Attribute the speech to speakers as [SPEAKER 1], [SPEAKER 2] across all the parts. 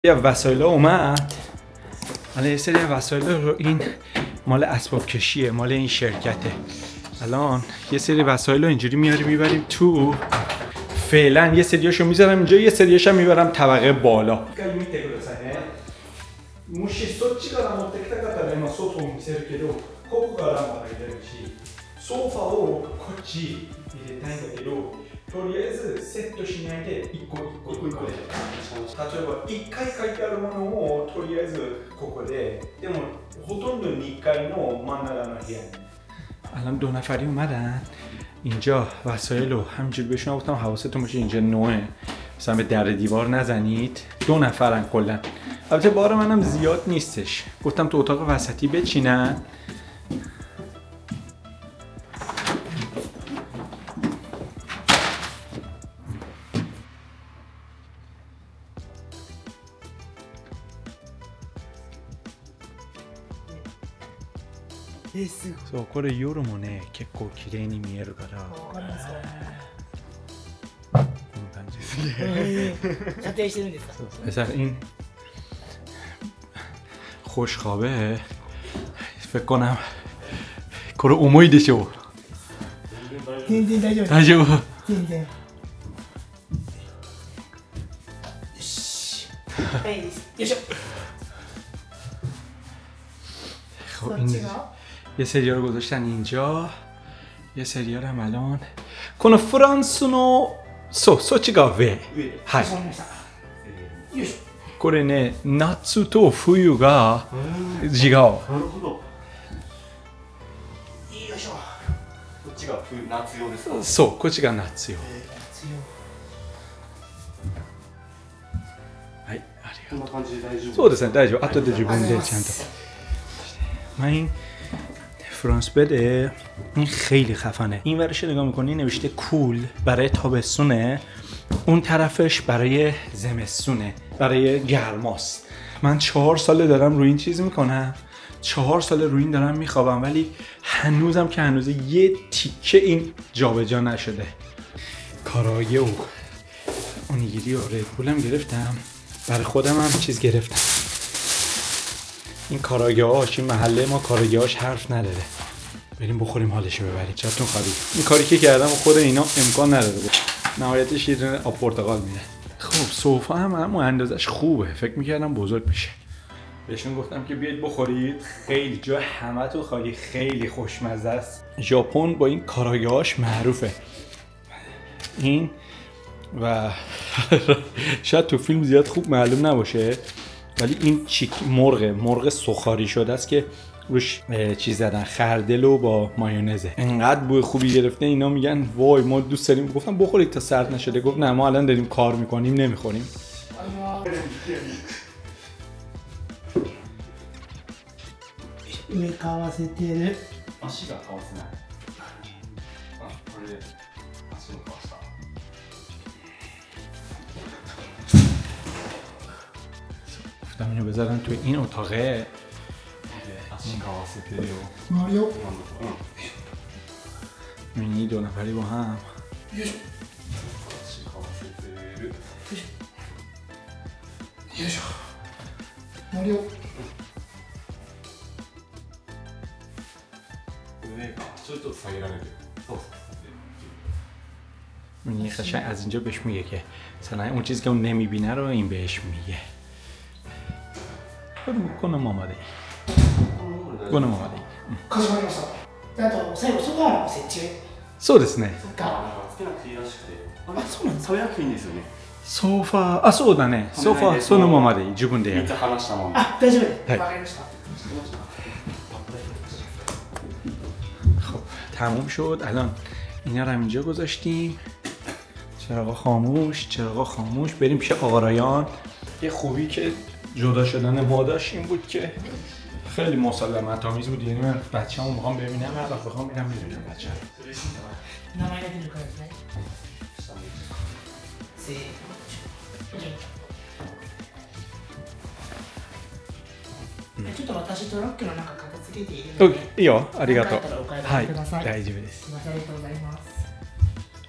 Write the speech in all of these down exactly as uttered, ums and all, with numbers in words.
[SPEAKER 1] یه وسایل اومد. الان یه سری وسایل رو، این مال اسباب کشیه، مال این شرکته. الان یه سری وسایل رو اینجوری میاریم میبریم تو. فعلا یه سریاشو میذارم اینجا، یه سریاشو میبرم طبقه بالا.とりあえずセットしないで一個一個一個で、例えばいっかい書いてあるものをとりあえずここで、でもほとんどにかいの真ん中の部屋に。الان دو نفری اومدن اینجا، وسایل رو همینجوری بهشون گفتم حواستون باشه اینجا نوعه، مثلا به در دیوار نزنید. دو نفرن کلا، البته بار منم زیاد نیستش، گفتم تو اتاق وسطی بچینن.そう、これ夜もね、結構綺麗に見えるから。わかりますか。こんな感じですね。
[SPEAKER 2] 射程してるんですか。
[SPEAKER 1] پسر این خوشخوابه، فکر کنم کار重いでしょう。
[SPEAKER 2] 全然大丈夫。
[SPEAKER 1] 大丈夫。
[SPEAKER 2] 全然。よし。はい、よいしょ。
[SPEAKER 1] خب این یه سریال رو گذاشتن اینجا، یه سریال هم الان کنو فرانسのそうそっちが上。はい。これね、夏と冬が違う。なるほど。
[SPEAKER 3] よいしょ。こっちが冬夏用ですか。
[SPEAKER 1] そう、こっちが夏用。はい、ありがとう。
[SPEAKER 3] こんな感じで大丈夫。
[SPEAKER 1] そうですね、大丈夫。後で自分でちゃんと。من این فرانس بده، این خیلی خفنه. این ورش نگاه میکنی نوشته کول برای تابستونه، اون طرفش برای زمستونه، برای گرماست. من چهار ساله دارم روی این چیز میکنم، چهار ساله روی این دارم میخوابم، ولی هنوزم که هنوزه یه تیکه این جابجا نشده. کارایه و اونیگیری و ردبولم گرفتم، برای خودم هم چیز گرفتم. این کاراگاهاش، این محله ما کاراگاهاش حرف نداره. بریم بخوریم حالشو ببریم. چطور خرید؟ این کاری که کردم خود اینا امکان نداره بود. نهایتش یه دونه آب پرتقال میده. خب سوفا هم همون اندازش خوبه. فکر میکردم بزرگ میشه. بهشون گفتم که بیاید بخورید. خیلی جا همه تو خالی، خیلی خوشمزه است. ژاپن با این کاراگاهاش معروفه. این و شاید تو فیلم زیاد خوب معلوم نباشه، ولی این چیک مرغه مرغ سوخاری شده است که روش چیز زدن، خردل و با مایونزه. انقدر بوی خوبی گرفته اینا میگن وای ما دوست داریم. گفتم بخورید تا سرد نشده. گفت نه ما الان داریم کار میکنیم نمیخوریم.
[SPEAKER 2] 上かわせてる。
[SPEAKER 3] 足がかわせない。あ、これで足もかわした。
[SPEAKER 1] گفتم اینو بذارن توی این اتاقه.
[SPEAKER 2] ماریو.
[SPEAKER 1] این دو نفری با هم.
[SPEAKER 2] よいしょ。よいしょ。マリオ。
[SPEAKER 3] 上がちょっと下げられる。そうそう。
[SPEAKER 1] این قشنگ از اینجا بهش میگه که مثلا اون چیزی که اون نمیبینه رو این بهش میگه.このままでいい。このままでいい。
[SPEAKER 2] かしこまりました。あと最後ソファーの設置。
[SPEAKER 1] そうですね。
[SPEAKER 3] つけなくていいらしくて。
[SPEAKER 2] あ、そうなんですか。
[SPEAKER 3] 食べなくていいんですよね。
[SPEAKER 1] ソファー、あ、そうだね。ソファーそのままでいい。自分でやる。
[SPEAKER 3] いつ話したもん。
[SPEAKER 2] あ、大丈夫です。
[SPEAKER 1] はい。
[SPEAKER 2] わかりました。
[SPEAKER 1] خب تموم شد. الان اینا رو اینجا گذاشتیم. چراغا خاموش، چراغا خاموش. بریم پیش آقایان. یه خوبی که جدا شدن ما داشت این بود که خیلی مسالمت آمیز بود. یعنی من بچه‌مو میخوام ببینم، هر وقت بخوام میرم میبینم بچه‌مو.
[SPEAKER 2] 名前が出るからですね。せーの。ちょっと私トラックの中片付けているので。
[SPEAKER 1] いいよ、ありがとう。
[SPEAKER 2] はい、大
[SPEAKER 1] 丈夫です。
[SPEAKER 2] すみません、ありがとうございます。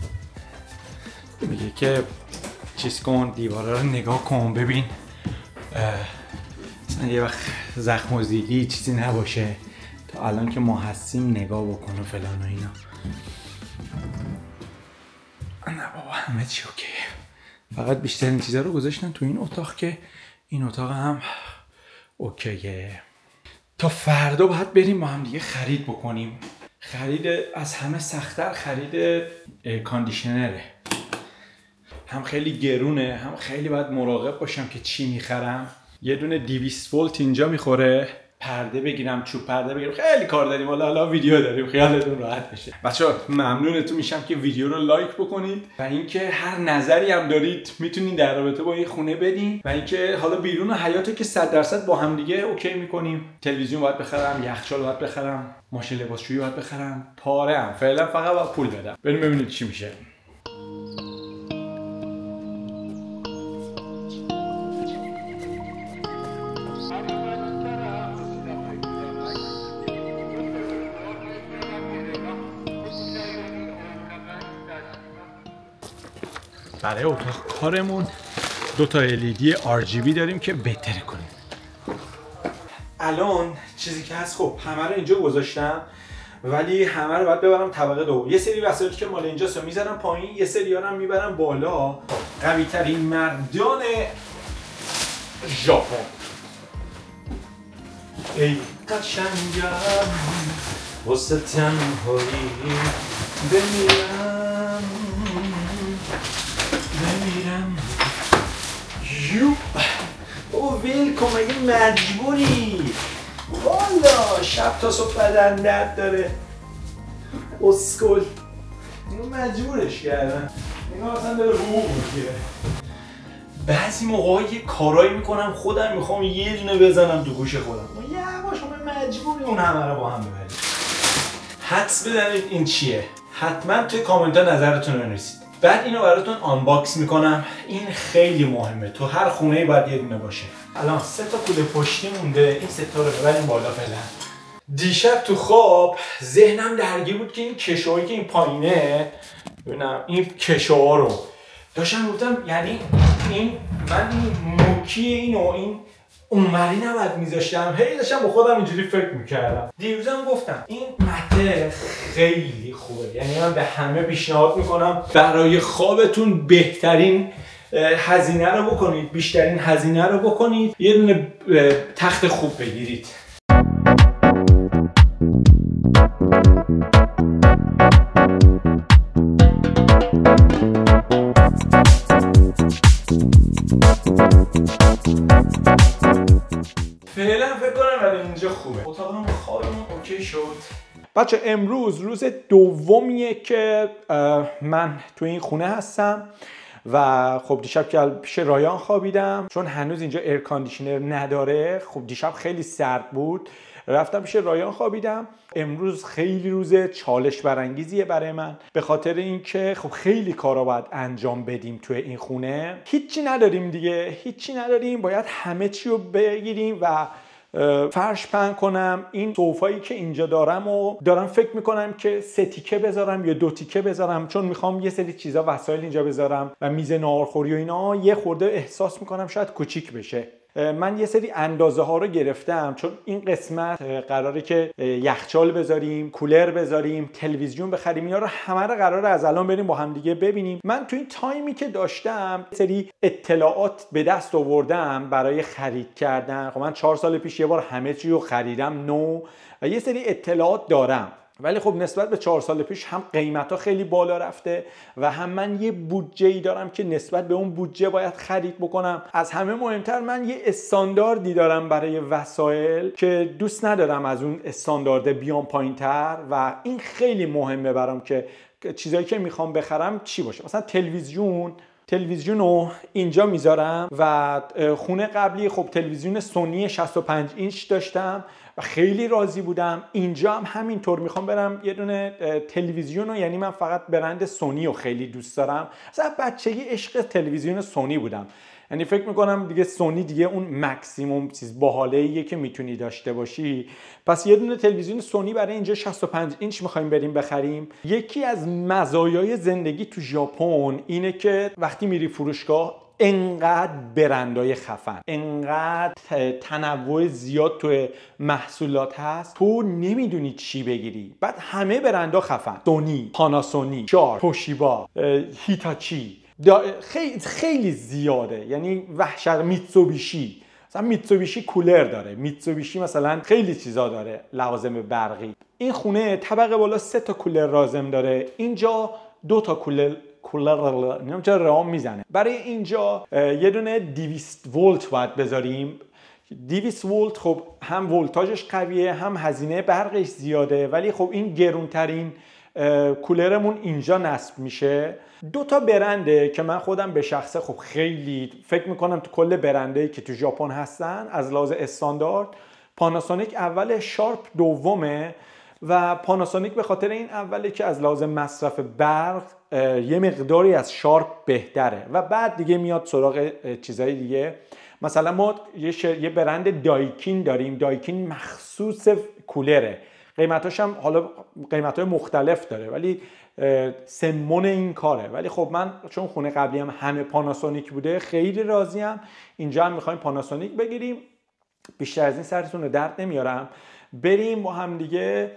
[SPEAKER 1] میگه که چیز کن، دیوارا رو نگاه کن ببین مثلا یه وقت زخم و زیلی چیزی نباشه تا الان که ما هستیم نگاه بکن و فلان و اینا. نه بابا همه چی اوکیه. فقط بیشترین چیزا رو گذاشتن تو این اتاق که این اتاق هم اوکیه. تا فردا باید بریم با هم دیگه خرید بکنیم. خرید از همه سخت‌تر خرید کاندیشنره. هم خیلی گرونه، هم خیلی باید مراقب باشم که چی میخرم. یه دونه دویست ولت اینجا میخوره. پرده بگیرم، چوب پرده بگیرم، خیلی کار داریم. حالا حالا ویدیو داریم، خیالتون راحت بشه. بچه‌ها ممنونتون میشم که ویدیو رو لایک بکنید و اینکه هر نظری هم دارید میتونید در رابطه با این خونه بدین و اینکه حالا بیرون و حیاتو که صد درصد با هم دیگه اوکی میکنیم. تلویزیون باید بخرم، یخچال باید بخرم، ماشین لباسشویی باید بخرم، پاره هم فعلا فقط باید پول بدم. بریم ببینید چی میشه. برای اتاق کارمون دو تا ال ای دی آر جی بی داریم که بهتره کنیم. الان چیزی که هست خب همه رو اینجا گذاشتم ولی همه رو باید ببرم طبقه دو. یه سری وسایلی که مال اینجاست رو میذارم پایین، یه سری ها رو میبرم بالا. قوی ترین مردان ژاپن. ای قشنگم واسه تنهایی بمیرم بمیرم. یو او ویل کن، مگه مجبوری؟ والا شب تا صبح بدن درد داره. اسکل اینو مجبورش کردن. اینو اصلا داره حقوق میگیره. بعضی موقعا یه کارایی میکنم خودم میخوام یه دونه بزنم تو گوش خودم. یواش شما مجبوری اون همه رو با هم ببرید. حدس بدنید این چیه؟ حتما توی کامنت ها نظرتون رو بنویسید. بعد اینو براتون آنباکس میکنم. این خیلی مهمه، تو هر خونه باید یه دونه باشه. الان سه تا کوله پشتی مونده، این سه تا رو ببریم بالا فعلا. دیشب تو خواب ذهنم درگیر بود که این کشوهایی که این پایینه، ببینم این کشوها رو داشتم گفتم یعنی این من این موکی اینو این اونوری نباید میذاشتم. هی داشتم با خودم اینجوری فکر میکردم. دیروزم گفتم این مته خیلی خوبه، یعنی من به همه پیشنهاد میکنم برای خوابتون بهترین هزینه رو بکنید، بیشترین هزینه رو بکنید، یه دونه تخت خوب بگیرید. فعلا فکر کنم ولی اینجا خوبه. اتاقمون خوابمون اوکی شد. بچه امروز روز دومیه که من تو این خونه هستم و خب دیشب که پیش رایان خوابیدم چون هنوز اینجا ایر کاندیشنر نداره. خب دیشب خیلی سرد بود، رفتم پیش رایان خوابیدم. امروز خیلی روز چالش برانگیزیه برای من به خاطر اینکه خب خیلی کارا باید انجام بدیم توی این خونه. هیچی نداریم دیگه، هیچی نداریم، باید همه چی رو بگیریم و فرش پهن کنم. این صوفایی که اینجا دارم و دارم فکر میکنم که سه تیکه بذارم یا دو تیکه بذارم، چون میخوام یه سری چیزا وسایل اینجا بذارم و میز ناهارخوری و اینا یه خورده احساس میکنم شاید کوچیک بشه. من یه سری اندازه ها رو گرفتم چون این قسمت قراره که یخچال بذاریم، کولر بذاریم، تلویزیون بخریم. اینا رو همه رو قراره از الان بریم با هم دیگه ببینیم. من تو این تایمی که داشتم یه سری اطلاعات به دست آوردم برای خرید کردن. خب من چهار سال پیش یه بار همه چی رو خریدم نو و یه سری اطلاعات دارم، ولی خب نسبت به چهار سال پیش هم قیمت ها خیلی بالا رفته و هم من یه بودجه ای دارم که نسبت به اون بودجه باید خرید بکنم. از همه مهمتر من یه استانداردی دارم برای وسایل که دوست ندارم از اون استاندارد بیام پایین تر و این خیلی مهمه برام که چیزایی که میخوام بخرم چی باشه. مثلا تلویزیون تلویزیون رو اینجا میذارم و خونه قبلی خب تلویزیون سونی شصت و پنج اینچ داشتم و خیلی راضی بودم. اینجا هم همینطور میخوام برم یه دونه تلویزیون رو، یعنی من فقط برند سونی رو خیلی دوست دارم. مثلا بچگی عشق تلویزیون سونی بودم، یعنی فکر میکنم دیگه سونی دیگه اون مکسیموم چیز باحالیه که میتونی داشته باشی. پس یه دونه تلویزیون سونی برای اینجا شصت و پنج اینچ میخوایم بریم بخریم. یکی از مزایای زندگی تو ژاپن اینه که وقتی میری فروشگاه انقدر برندهای خفن، انقدر تنوع زیاد تو محصولات هست، تو نمیدونی چی بگیری. بعد همه برندها خفن، سونی، پاناسونیک، شارپ، توشیبا، هیتاچی، خیلی خیلی زیاده، یعنی وحشت. میتسوبیشی، مثلا میتسوبیشی کولر داره، میتسوبیشی مثلا خیلی چیزا داره، لوازم برقی. این خونه طبقه بالا سه تا کولر لازم داره، اینجا دو تا کولر کولر نمیدونم چرا رام میزنه. برای اینجا یه دونه دویست ولت باید بذاریم. دویست ولت خب هم ولتاژش قویه، هم هزینه برقش زیاده، ولی خب این گرونترین کولرمون اینجا نصب میشه. دو تا برنده که من خودم به شخصه خب خیلی فکر میکنم تو کل برندهایی که تو ژاپن هستن از لحاظ استاندارد، پاناسونیک اول، شارپ دومه. و پاناسونیک به خاطر این اوله که از لحاظ مصرف برق یه مقداری از شارپ بهتره و بعد دیگه میاد سراغ چیزای دیگه. مثلا ما یه, شر... یه برند دایکین داریم، دایکین مخصوص کولره، قیمتاش هم حالا قیمتای مختلف داره ولی سمون این کاره. ولی خب من چون خونه قبلی هم همه پاناسونیک بوده خیلی راضیم. اینجا هم میخوایم پاناسونیک بگیریم، بیشتر از این سرتون رو درد نمیارم. بریم با هم دیگه.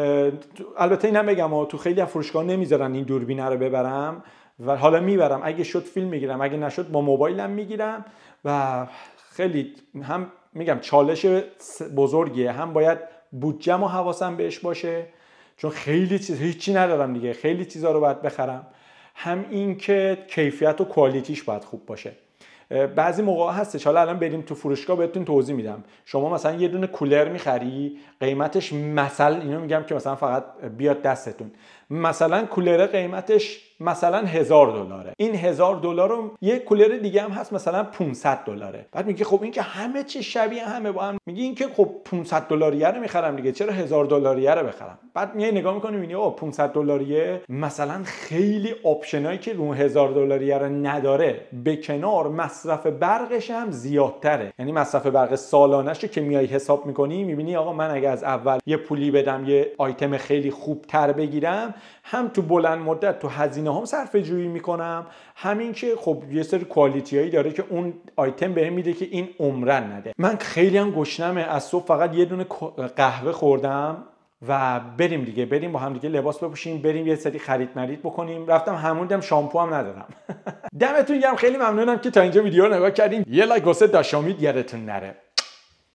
[SPEAKER 1] البته اینم بگم تو خیلی از فروشگاه نمیذارن این دوربینه رو ببرم و حالا میبرم، اگه شد فیلم میگیرم، اگه نشد با موبایلم میگیرم. و خیلی هم میگم چالش بزرگیه، هم باید بودجه‌م و حواسم بهش باشه چون خیلی چیز هیچی ندارم دیگه، خیلی چیزا رو باید بخرم. هم این که کیفیت و کوالیتیش باید خوب باشه. بعضی موقع هستش، حالا الان بریم تو فروشگاه بهتون توضیح میدم. شما مثلا یه دونه کولر میخری، قیمتش مثلا اینو میگم که مثلا فقط بیاد دستتون، مثلا کولر قیمتش مثلا هزار دلاره. این هزار دلار رو یه کولر دیگه هم هست مثلا پانصد دلاره. بعد میگه خب این که همه چی شبیه همه با هم، میگه این که خب پانصد دلاریه رو میخرم دیگه، چرا هزار دلاریه رو بخرم؟ بعد میای نگاه میکنی میبینی اوه پانصد دلاریه مثلا خیلی آپشنایی که رو هزار دلاریه رو نداره، به کنار مصرف برقش هم زیادتره. یعنی مصرف برق سالانه‌اش رو که میای حساب میکنی میبینی آقا من اگه از اول یه پولی بدم یه آیتم خیلی خوب تر بگیرم، هم تو بلند مدت تو هزینه هم صرفه جویی میکنم، همین که خب یه سری کوالیتی هایی داره که اون آیتم بهم میده که این عمرن نده. من خیلی هم گشنمه، از صبح فقط یه دونه قهوه خوردم و بریم دیگه، بریم با هم دیگه لباس بپوشیم، بریم یه سری خرید مرید بکنیم. رفتم همون دم شامپو هم ندارم. دمتون گرم، خیلی ممنونم که تا اینجا ویدیو رو نگاه کردین. یه لایک واسه داشامید یادتون نره.